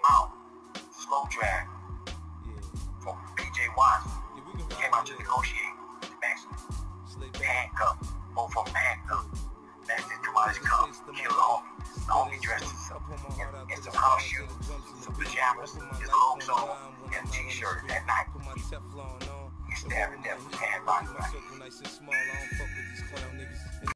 came out, slow drag from PJ Watts. He came out to negotiate with Max. Handcuffed, both of them handcuffed. Max didn't come out his cup, killed the homie. The homie dressed himself in some house shoes, some pajamas, his clothes on, and a t-shirt that night. He stabbed to death.